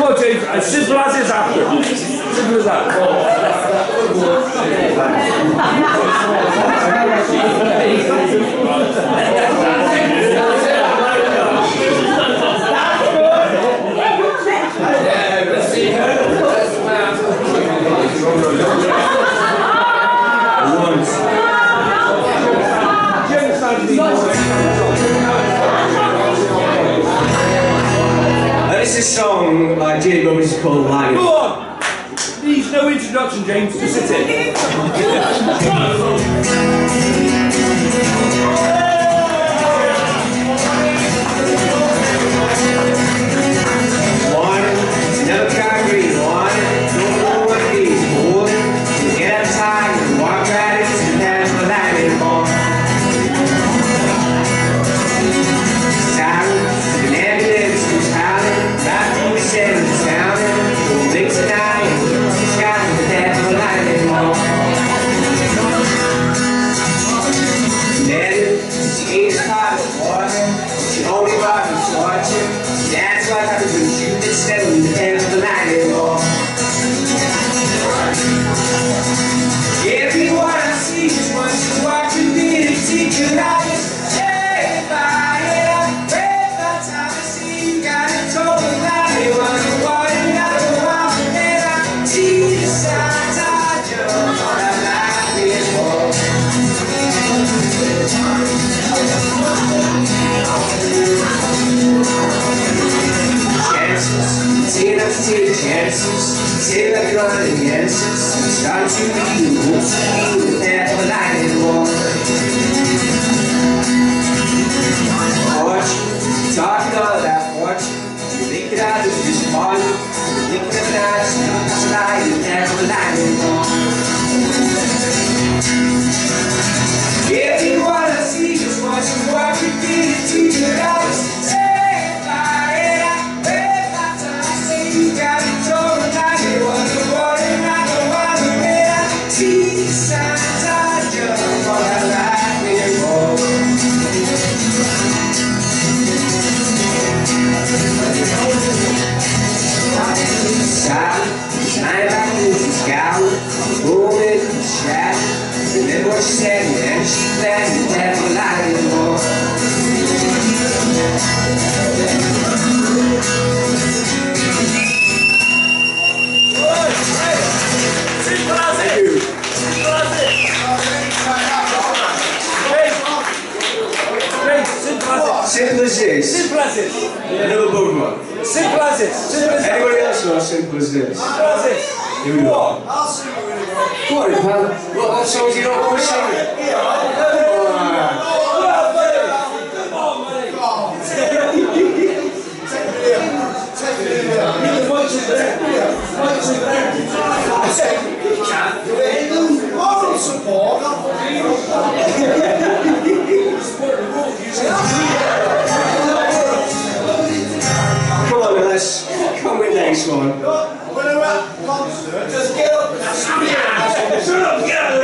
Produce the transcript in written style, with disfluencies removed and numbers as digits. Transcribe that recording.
Come on, James, as simple as it's after. Simple as that. This is a song by Jay Robbins called Lion. Go on! Needs no introduction, James, just sit in. That's what happens when you get steadily in the hands of the lightning ball. Everyone I see is what you watching me to teach you how to stay by it. Every time I see you got it totally lightning. Wonder what another while and I see the signs I jump on a lightning ball. Take chances, say like running answers, start to be the path of a lightning ball. Fortune, talking all that fortune, you think that I was just falling, you think that I just slide the path of a lightning ball. Everyone I see is watching what you did to your eyes. What she said, and she's glad you have a light anymore. Simple as this. Simple as this. Another good one. Simple as this. Simple as Anybody else know simple as this? Simple as this. Here we go. I'll sing it with you. Come on, pal. What songs you don't want to sing? Come on, mate. Moral support. Come on, let's come with next one. When we're at concert, Just get up and shut up, get up.